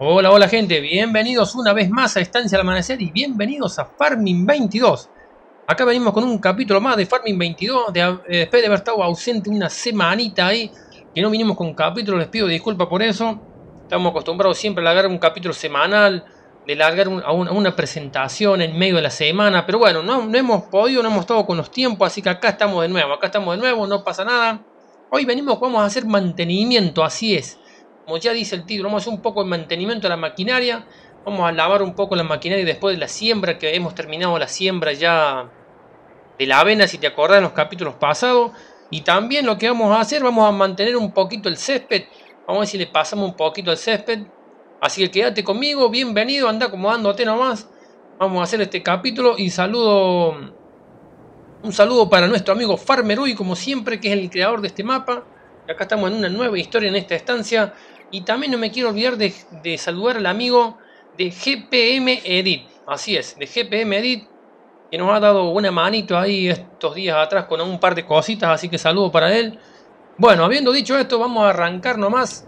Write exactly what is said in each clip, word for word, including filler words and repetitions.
Hola, hola gente, bienvenidos una vez más a Estancia al Amanecer y bienvenidos a Farming veintidós. Acá venimos con un capítulo más de Farming veintidós, de, eh, después de haber estado ausente una semanita ahí, que no vinimos con capítulo, les pido disculpas por eso. Estamos acostumbrados siempre a largar un capítulo semanal, de largar un, a, un, a una presentación en medio de la semana, pero bueno, no, no hemos podido, no hemos estado con los tiempos, así que acá estamos de nuevo, acá estamos de nuevo, no pasa nada. Hoy venimos, vamos a hacer mantenimiento, así es. Como ya dice el título, vamos a hacer un poco de mantenimiento a la maquinaria. Vamos a lavar un poco la maquinaria después de la siembra, que hemos terminado la siembra ya de la avena, si te acordás en los capítulos pasados. Y también lo que vamos a hacer, vamos a mantener un poquito el césped. Vamos a ver si le pasamos un poquito el césped. Así que quédate conmigo, bienvenido, anda acomodándote nomás. Vamos a hacer este capítulo y saludo... Un saludo para nuestro amigo Farmeruy, como siempre, que es el creador de este mapa. Acá estamos en una nueva historia en esta estancia. Y también no me quiero olvidar de, de saludar al amigo de G P M Edit. Así es, de G P M Edit, que nos ha dado una manito ahí estos días atrás con un par de cositas. Así que saludo para él. Bueno, habiendo dicho esto, vamos a arrancar nomás.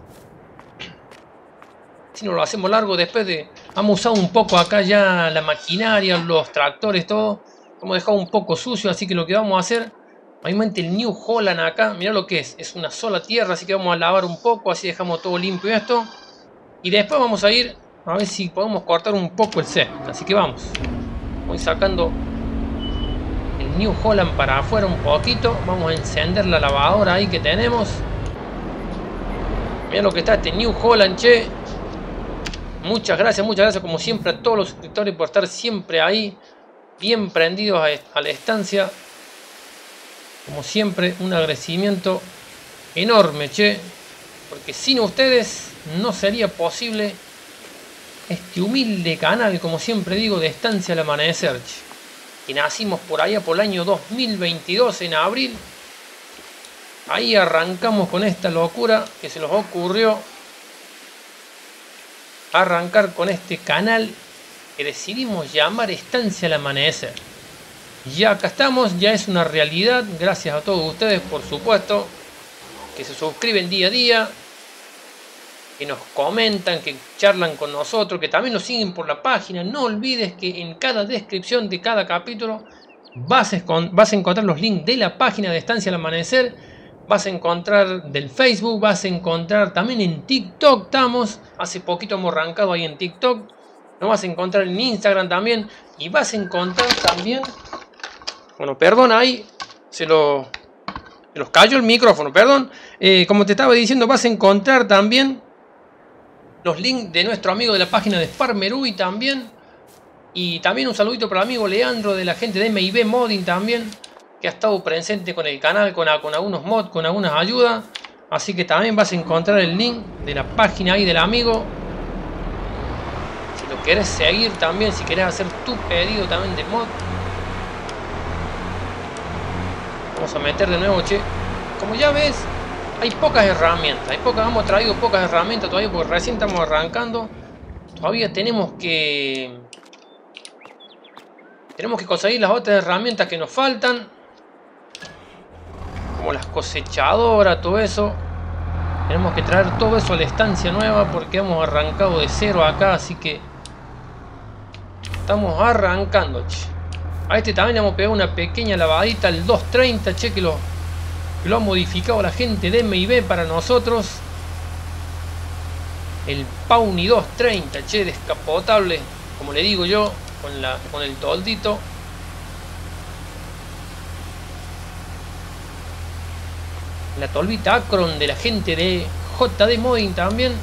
Si no lo hacemos largo, después de... Hemos usado un poco acá ya la maquinaria, los tractores, todo. Hemos dejado un poco sucio, así que lo que vamos a hacer... Obviamente el New Holland acá, mirá lo que es, es una sola tierra, así que vamos a lavar un poco, así dejamos todo limpio esto. Y después vamos a ir a ver si podemos cortar un poco el césped, así que vamos. Voy sacando el New Holland para afuera un poquito, vamos a encender la lavadora ahí que tenemos. Mirá lo que está este New Holland, che. Muchas gracias, muchas gracias como siempre a todos los suscriptores por estar siempre ahí, bien prendidos a, a la estancia. Como siempre, un agradecimiento enorme, che. Porque sin ustedes no sería posible este humilde canal, como siempre digo, de Estancia al Amanecer, che. Que nacimos por allá por el año dos mil veintidós, en abril. Ahí arrancamos con esta locura que se nos ocurrió. Arrancar con este canal que decidimos llamar Estancia al Amanecer. Ya acá estamos, ya es una realidad, gracias a todos ustedes por supuesto, que se suscriben día a día, que nos comentan, que charlan con nosotros, que también nos siguen por la página. No olvides que en cada descripción de cada capítulo vas a, vas a encontrar los links de la página de Estancia al Amanecer, vas a encontrar del Facebook, vas a encontrar también en TikTok, estamos, hace poquito hemos arrancado ahí en TikTok, nos vas a encontrar en Instagram también, y vas a encontrar también... Bueno, perdón, ahí se, lo, se los cayó el micrófono, perdón. Eh, como te estaba diciendo, vas a encontrar también los links de nuestro amigo de la página de Farmeruy también. Y también un saludito para el amigo Leandro de la gente de M I B Modding también, que ha estado presente con el canal, con, con algunos mods, con algunas ayudas. Así que también vas a encontrar el link de la página ahí del amigo. Si lo querés seguir también, si querés hacer tu pedido también de mod. Vamos a meter de nuevo, che. Como ya ves, hay pocas herramientas. Hay pocas, hemos traído pocas herramientas todavía porque recién estamos arrancando. Todavía tenemos que... Tenemos que conseguir las otras herramientas que nos faltan. Como las cosechadoras, todo eso. Tenemos que traer todo eso a la estancia nueva porque hemos arrancado de cero acá. Así que... Estamos arrancando, che. A este también le hemos pegado una pequeña lavadita al doscientos treinta, che, que lo, que lo ha modificado la gente de M I B para nosotros. El Pawny doscientos treinta, che, descapotable, como le digo yo, con, la, con el toldito. La tolvita Acron de la gente de J D Modding también.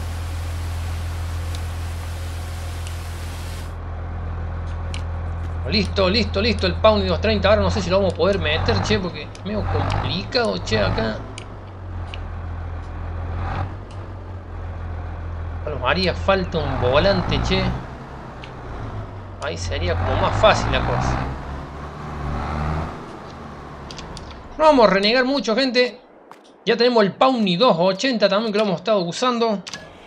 Listo, listo, listo, el Pawny doscientos treinta. Ahora no sé si lo vamos a poder meter, che, porque es medio complicado, che, acá. Nos haría falta un volante, che. Ahí sería como más fácil la cosa. No vamos a renegar mucho, gente. Ya tenemos el Pawny doscientos ochenta también, que lo hemos estado usando.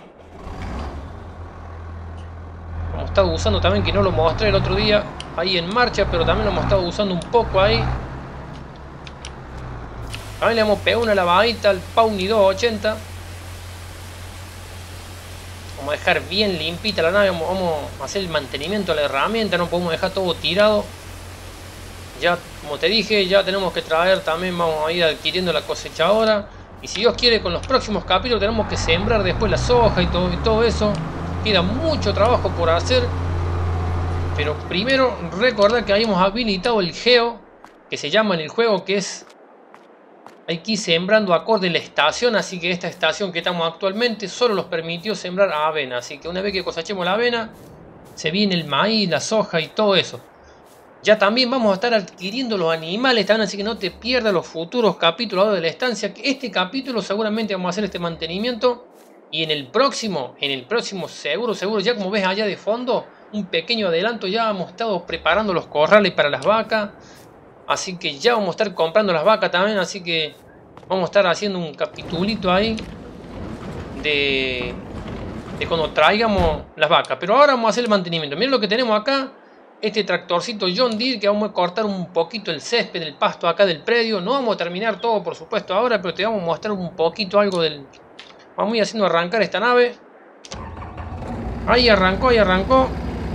Lo hemos estado usando también, que no lo mostré el otro día ahí en marcha, pero también lo hemos estado usando un poco ahí. También le hemos pegado una lavadita al Pawny doscientos ochenta. Vamos a dejar bien limpita la nave. Vamos, vamos a hacer el mantenimiento de la herramienta. No podemos dejar todo tirado. Ya, como te dije, ya tenemos que traer también. Vamos a ir adquiriendo la cosechadora. Y si Dios quiere, con los próximos capítulos tenemos que sembrar después la soja y todo, y todo eso. Queda mucho trabajo por hacer. Pero primero recordar que habíamos habilitado el geo, que se llama en el juego, que es... hay que ir sembrando acorde la estación. Así que esta estación que estamos actualmente solo nos permitió sembrar avena. Así que una vez que cosechemos la avena, se viene el maíz, la soja y todo eso. Ya también vamos a estar adquiriendo los animales también, así que no te pierdas los futuros capítulos de la estancia. Este capítulo seguramente vamos a hacer este mantenimiento. Y en el próximo, en el próximo seguro, seguro, ya como ves allá de fondo, un pequeño adelanto, ya hemos estado preparando los corrales para las vacas. Así que ya vamos a estar comprando las vacas también, así que vamos a estar haciendo un capitulito ahí de, de cuando traigamos las vacas. Pero ahora vamos a hacer el mantenimiento. Miren lo que tenemos acá. Este tractorcito John Deere, que vamos a cortar un poquito el césped del pasto acá del predio. No vamos a terminar todo, por supuesto, ahora, pero te vamos a mostrar un poquito algo del... Vamos a ir haciendo arrancar esta nave. Ahí arrancó, ahí arrancó.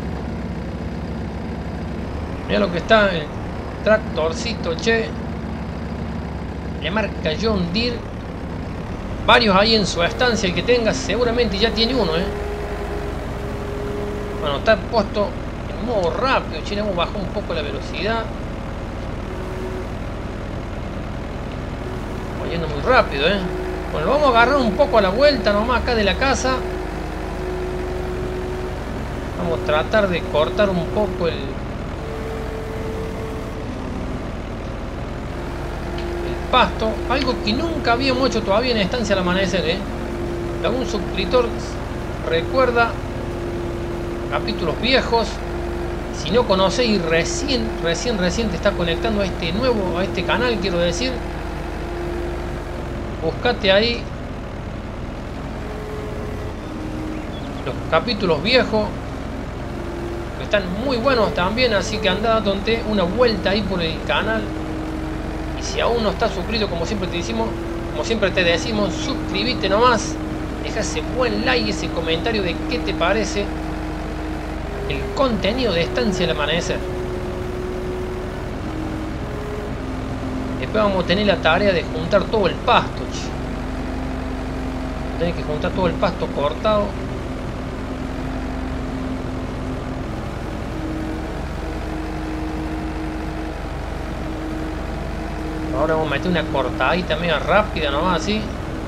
Mira lo que está el tractorcito, che. Le marca John Deere. Varios ahí en su estancia. El que tenga seguramente ya tiene uno, eh. Bueno, está puesto... modo rápido, che, hemos bajado un poco la velocidad. Estamos yendo muy rápido, eh. Bueno, vamos a agarrar un poco a la vuelta nomás acá de la casa. Vamos a tratar de cortar un poco el, el pasto. Algo que nunca habíamos hecho todavía en Estancia al Amanecer, eh. Algún suscriptor recuerda capítulos viejos. Si no conocéis y recién, recién, recién te está conectando a este nuevo, a este canal, quiero decir, buscate ahí los capítulos viejos, que están muy buenos también, así que anda dándote una vuelta ahí por el canal. Y si aún no estás suscrito, como siempre te decimos, como siempre te decimos, suscríbete nomás, deja ese buen like, ese comentario de qué te parece el contenido de Estancia al Amanecer. Después vamos a tener la tarea de juntar todo el pasto, che. Tener que juntar todo el pasto cortado. Ahora vamos a meter una cortadita media rápida nomás, así.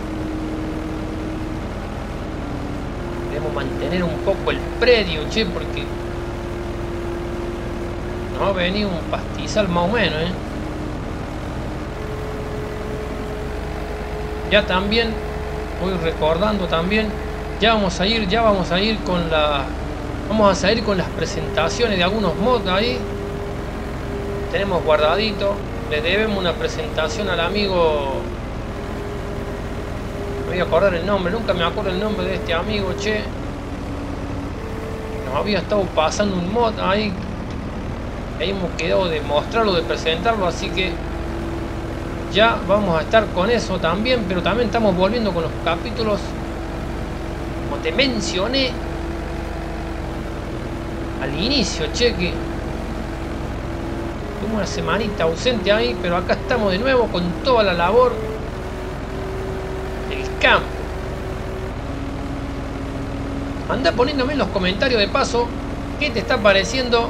Debemos mantener un poco el predio, che, porque nos va a venir un pastizal más o menos, eh. Ya también voy recordando también, ya vamos a ir, ya vamos a ir con la, vamos a salir con las presentaciones de algunos mods ahí. Tenemos guardadito, le debemos una presentación al amigo. Me voy a acordar el nombre, nunca me acuerdo el nombre de este amigo, che. Nos había estado pasando un mod ahí. Ahí hemos quedado de mostrarlo, de presentarlo, así que ya vamos a estar con eso también. Pero también estamos volviendo con los capítulos, como te mencioné al inicio, che, que tuve una semanita ausente ahí, pero acá estamos de nuevo con toda la labor del campo. Anda poniéndome en los comentarios de paso qué te está pareciendo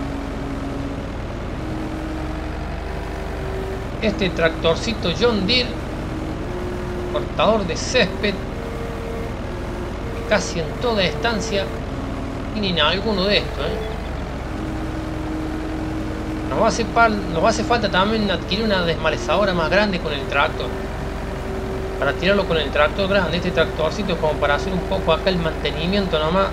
este tractorcito John Deere, cortador de césped, que casi en toda estancia tienen alguno de estos, ¿eh? Nos va a hacer, nos va a hacer falta también adquirir una desmalezadora más grande con el tractor, para tirarlo con el tractor grande. Este tractorcito es como para hacer un poco acá el mantenimiento nomás,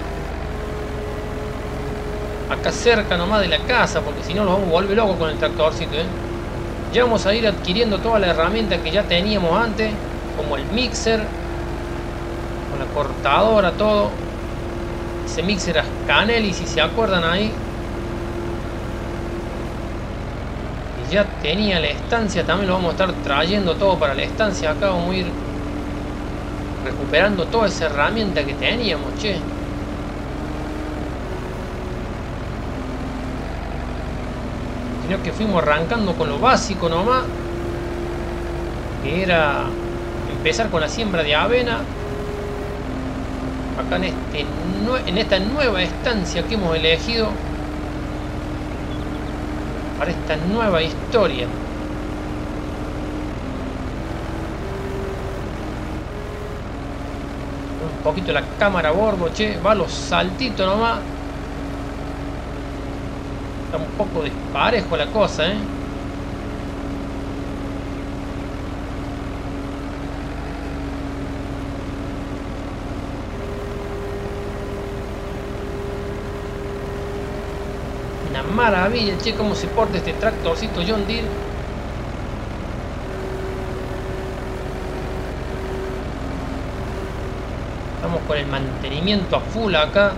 acá cerca nomás de la casa, porque si no nos vamos a volver locos con el tractorcito, ¿eh? Ya vamos a ir adquiriendo toda la herramienta que ya teníamos antes, como el mixer, con la cortadora, todo. Ese mixer es Canelli, si se acuerdan ahí. Y ya tenía la estancia, también lo vamos a estar trayendo todo para la estancia. Acá vamos a ir recuperando toda esa herramienta que teníamos, che. Sino que fuimos arrancando con lo básico nomás, que era empezar con la siembra de avena. Acá en, este, en esta nueva estancia que hemos elegido para esta nueva historia. Un poquito la cámara a bordo, che, va a los saltitos nomás. Está un poco desparejo la cosa, eh. Una maravilla, che, cómo se porta este tractorcito John Deere. Estamos con el mantenimiento a full acá.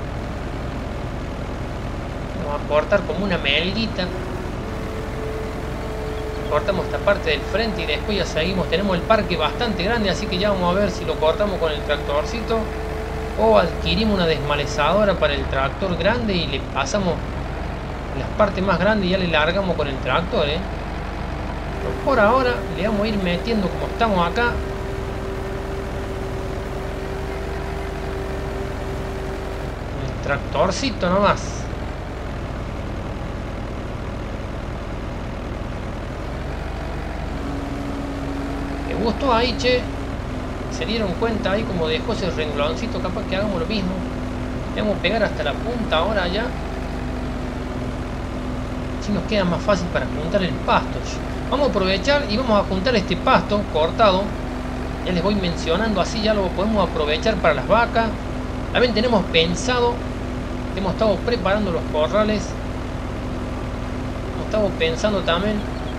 Vamos a cortar como una melguita. Cortamos esta parte del frente y después ya seguimos. Tenemos el parque bastante grande, así que ya vamos a ver si lo cortamos con el tractorcito o adquirimos una desmalezadora para el tractor grande y le pasamos las partes más grandes y ya le largamos con el tractor, ¿eh? Pero por ahora le vamos a ir metiendo como estamos acá. El tractorcito nomás. Me gustó ahí, che. Se dieron cuenta ahí como dejó ese rengloncito. Capaz que hagamos lo mismo. Le vamos a pegar hasta la punta ahora ya. Así nos queda más fácil para juntar el pasto. Vamos a aprovechar y vamos a juntar este pasto cortado. Ya les voy mencionando, así ya lo podemos aprovechar para las vacas. También tenemos pensado, hemos estado preparando los corrales. Hemos estado pensando también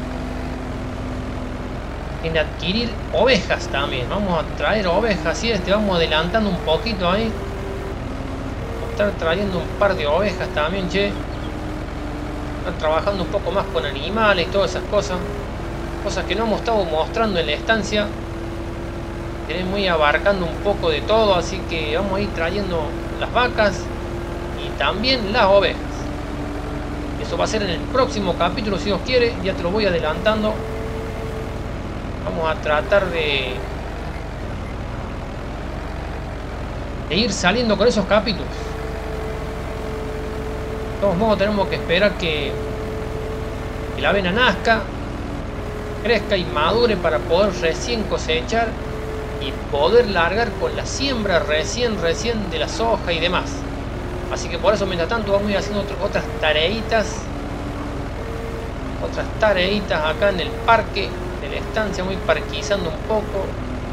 en adquirir ovejas también. Vamos a traer ovejas, y este vamos adelantando un poquito ahí. Vamos a estar trayendo un par de ovejas también, che. Están trabajando un poco más con animales y todas esas cosas. Cosas que no hemos estado mostrando en la estancia. Tenemos muy abarcando un poco de todo, así que vamos a ir trayendo las vacas y también las ovejas. Eso va a ser en el próximo capítulo, si Dios quiere. Ya te lo voy adelantando. Vamos a tratar de, de ir saliendo con esos capítulos. De todos modos tenemos que esperar que, que la avena nazca, crezca y madure para poder recién cosechar y poder largar con la siembra recién recién de la soja y demás. Así que por eso mientras tanto vamos a ir haciendo otro, otras tareitas otras tareitas acá en el parque de la estancia, muy parquizando un poco.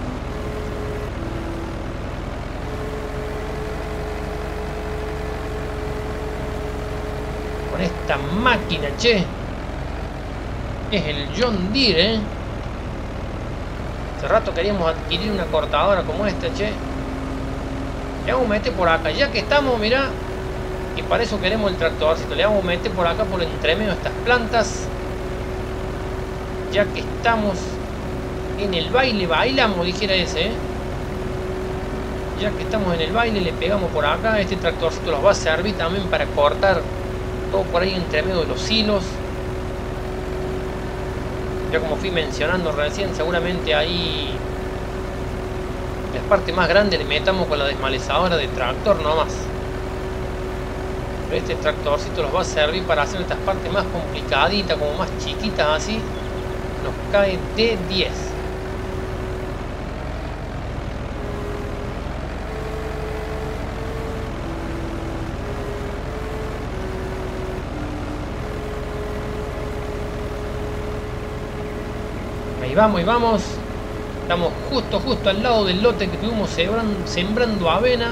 Con esta máquina, che. Es el John Deere, ¿eh? Hace rato queríamos adquirir una cortadora como esta, che. Le vamos a meter por acá, ya que estamos, mirá. Y para eso queremos el tractorcito. Le vamos a meter por acá, por el entremedio de estas plantas. Ya que estamos en el baile, bailamos, dijera ese, ¿eh? Ya que estamos en el baile, le pegamos por acá. Este tractorcito los va a servir también para cortar todo por ahí entre medio de los hilos. Ya como fui mencionando recién, seguramente ahí las partes más grandes le metamos con la desmalezadora de tractor nomás. Pero este tractorcito los va a servir para hacer estas partes más complicaditas, como más chiquitas así. Nos cae de diez. Ahí vamos, y vamos. Estamos justo, justo al lado del lote que estuvimos sembrando, sembrando avena.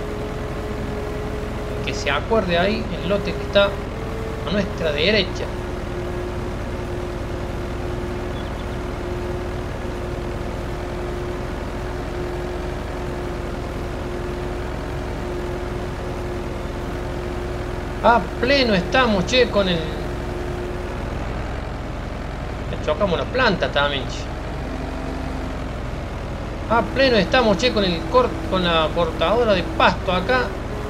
Que se acuerde ahí, el lote que está a nuestra derecha. A pleno estamos, che, con el... Le chocamos una planta también, che. A pleno estamos, che, con el cort con la cortadora de pasto acá.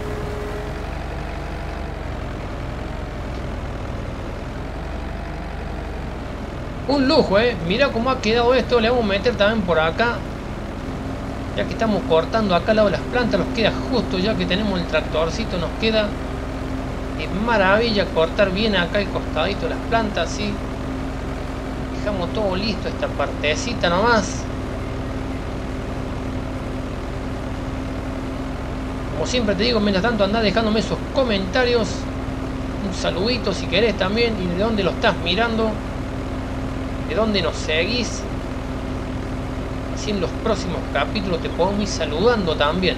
Un lujo, eh. Mirá cómo ha quedado esto. Le vamos a meter también por acá. Ya que estamos cortando acá al lado de las plantas, nos queda justo, ya que tenemos el tractorcito, nos queda de maravilla cortar bien acá el costadito de las plantas, ¿sí? Dejamos todo listo, esta partecita nomás. Como siempre te digo, mientras tanto andá dejándome esos comentarios, un saludito si querés también, y de dónde lo estás mirando, de dónde nos seguís. Así en los próximos capítulos te podemos ir saludando también,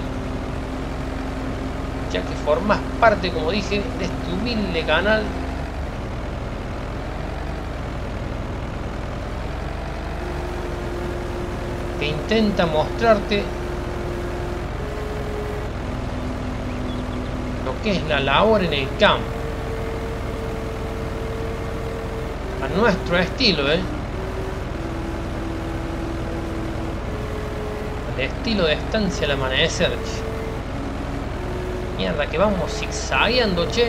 ya que formas parte, como dije, de este humilde canal. Que intenta mostrarte lo que es la labor en el campo. A nuestro estilo, ¿eh? Al estilo de Estancia al Amanecer. Mierda, que vamos zigzagueando, che.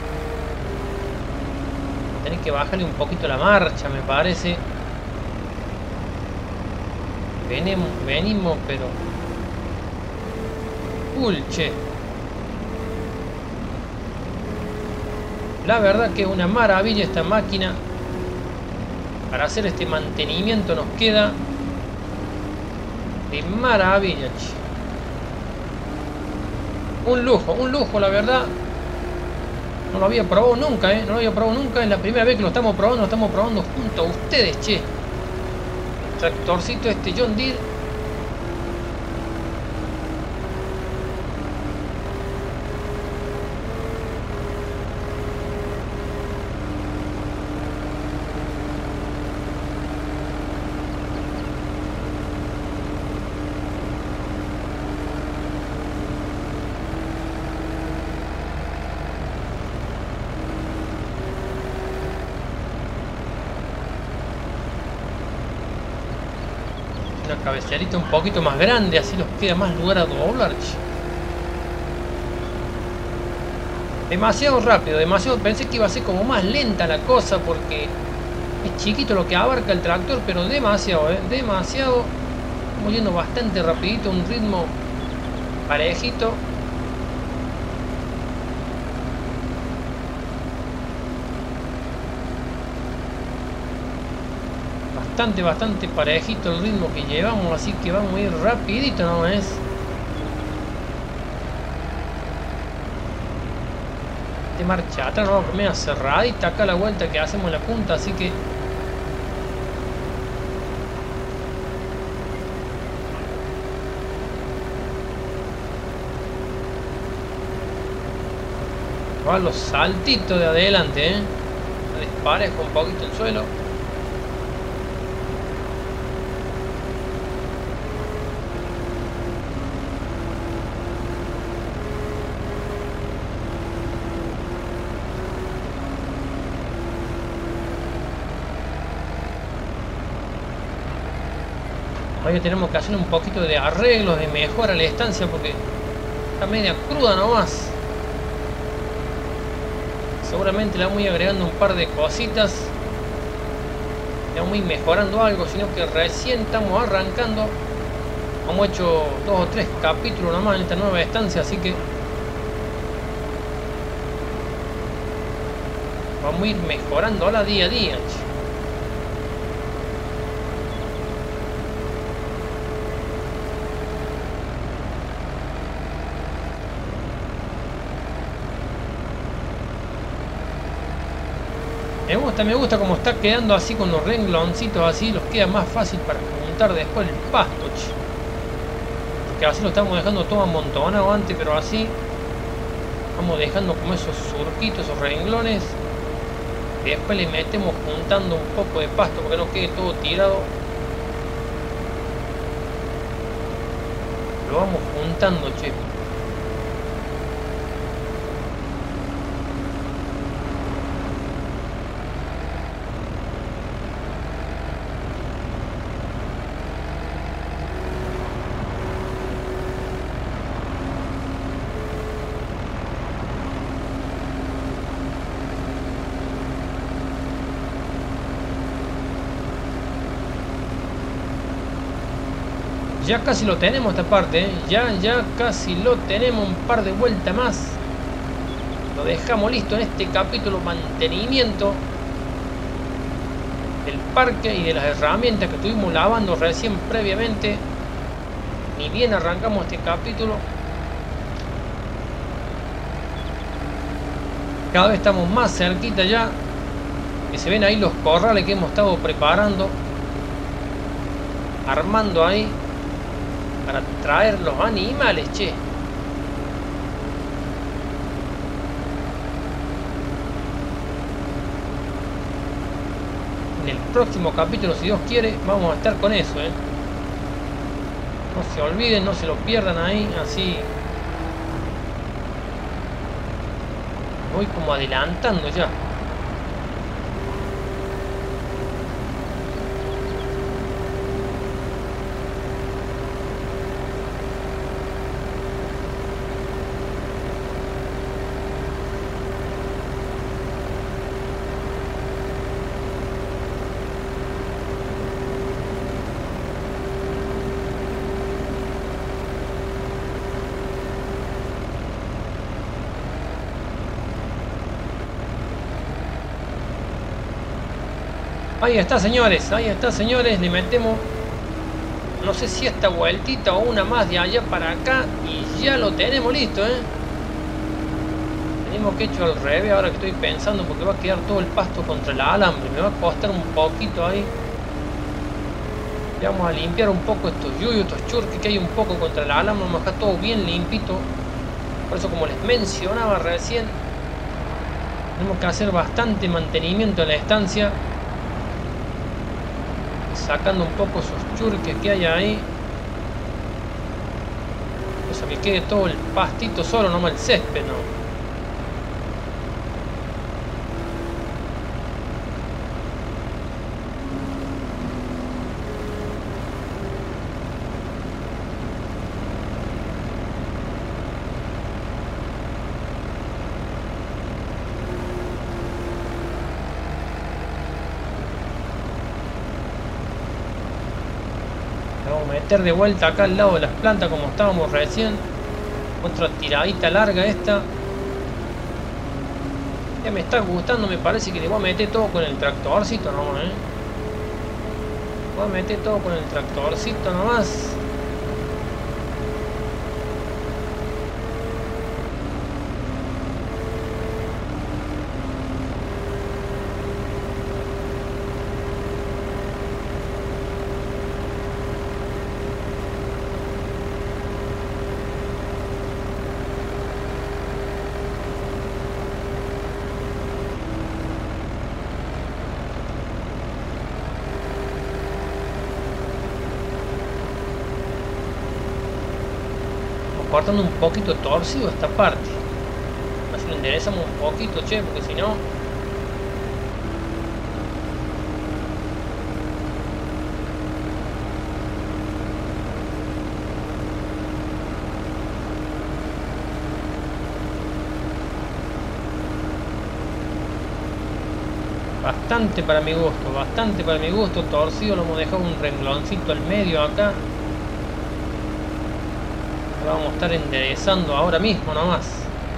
Tenés que bajarle un poquito la marcha, me parece. Venimos, venimos, pero... Full, che. La verdad que es una maravilla esta máquina. Para hacer este mantenimiento nos queda de maravilla, che. Un lujo, un lujo, la verdad. No lo había probado nunca, eh. No lo había probado nunca. Es la primera vez que lo estamos probando. Lo estamos probando junto a ustedes, che. El tractorcito este John Deere. Una cabezalita un poquito más grande, así nos queda más lugar a doblar. Demasiado rápido, demasiado. Pensé que iba a ser como más lenta la cosa porque es chiquito lo que abarca el tractor, pero demasiado, eh, demasiado. Estamos yendo bastante rapidito, un ritmo parejito. Bastante, bastante parejito el ritmo que llevamos, así que vamos a ir rapidito, ¿no es? De marcha atrás, no, media cerradita acá la vuelta que hacemos en la punta, así que... Va los saltitos de adelante, ¿eh? Desparejo un poquito el suelo. Ahora tenemos que hacer un poquito de arreglos, de mejora a la estancia porque está media cruda nomás. Seguramente le vamos a ir agregando un par de cositas. Le vamos a ir mejorando algo, sino que recién estamos arrancando. Hemos hecho dos o tres capítulos nomás en esta nueva estancia, así que vamos a ir mejorando ahora día a día. Me gusta, me gusta como está quedando así con los rengloncitos así, los queda más fácil para juntar después el pasto, che. Porque así lo estamos dejando todo amontonado antes, pero así vamos dejando como esos surquitos, esos renglones. Y después le metemos juntando un poco de pasto porque no quede todo tirado. Lo vamos juntando, che. Ya casi lo tenemos esta parte, ¿eh? Ya, ya casi lo tenemos. Un par de vueltas más. Lo dejamos listo en este capítulo mantenimiento del parque y de las herramientas que estuvimos lavando recién previamente. Ni bien arrancamos este capítulo. Cada vez estamos más cerquita ya. Que se ven ahí los corrales que hemos estado preparando. Armando ahí. Para traer los animales, che. En el próximo capítulo, si Dios quiere, vamos a estar con eso, ¿eh? No se olviden, no se lo pierdan ahí, así. Voy como adelantando ya. Ahí está, señores, ahí está, señores, le metemos, no sé si esta vueltita o una más de allá para acá y ya lo tenemos listo, ¿eh? Tenemos que hecho al revés ahora que estoy pensando porque va a quedar todo el pasto contra el alambre, me va a costar un poquito ahí. Y vamos a limpiar un poco estos yuyos, estos churques que hay un poco contra el alambre, vamos a dejar todo bien limpito. Por eso, como les mencionaba recién, tenemos que hacer bastante mantenimiento en la estancia. Sacando un poco esos churques que hay ahí. Cosa que quede todo el pastito solo, no más el césped, ¿no? Meter de vuelta acá al lado de las plantas como estábamos recién. Otra tiradita larga esta. Ya me está gustando, me parece que le voy a meter todo con el tractorcito nomás, ¿eh? Voy a meter todo con el tractorcito nomás. Cortando un poquito torcido esta parte. Así lo enderezamos un poquito, che, porque si no... Bastante para mi gusto, bastante para mi gusto. Torcido, lo hemos dejado un rengloncito al medio acá. Vamos a estar enderezando ahora mismo nomás.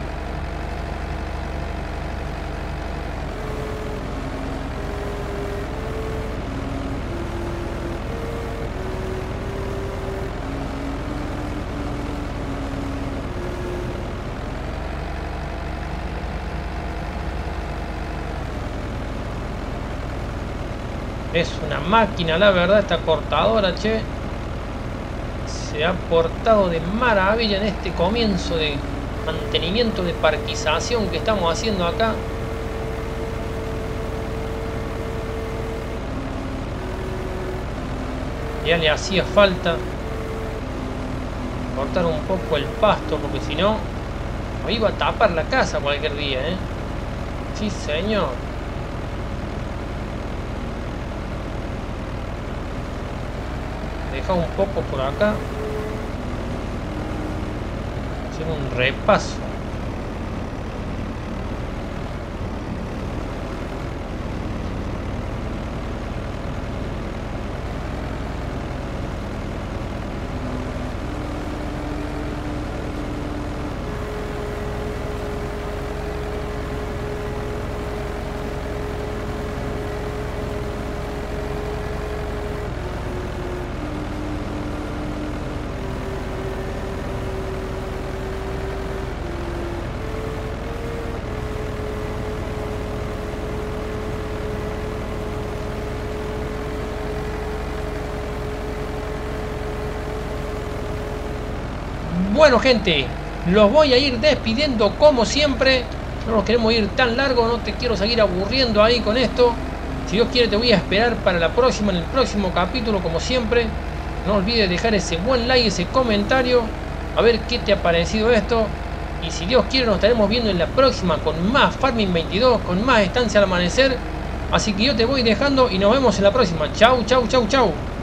Es una máquina, la verdad, esta cortadora, che. Se ha portado de maravilla en este comienzo de mantenimiento de parquización que estamos haciendo acá. Ya le hacía falta cortar un poco el pasto porque si no me iba a tapar la casa cualquier día, ¿eh? Sí, señor. Deja un poco por acá. Hacer un repaso. Bueno, gente, los voy a ir despidiendo como siempre. No nos queremos ir tan largo, no te quiero seguir aburriendo ahí con esto. Si Dios quiere te voy a esperar para la próxima, en el próximo capítulo como siempre. No olvides dejar ese buen like, ese comentario, a ver qué te ha parecido esto. Y si Dios quiere nos estaremos viendo en la próxima con más Farming veintidós, con más Estancia al Amanecer. Así que yo te voy dejando y nos vemos en la próxima. Chau, chau, chau, chau.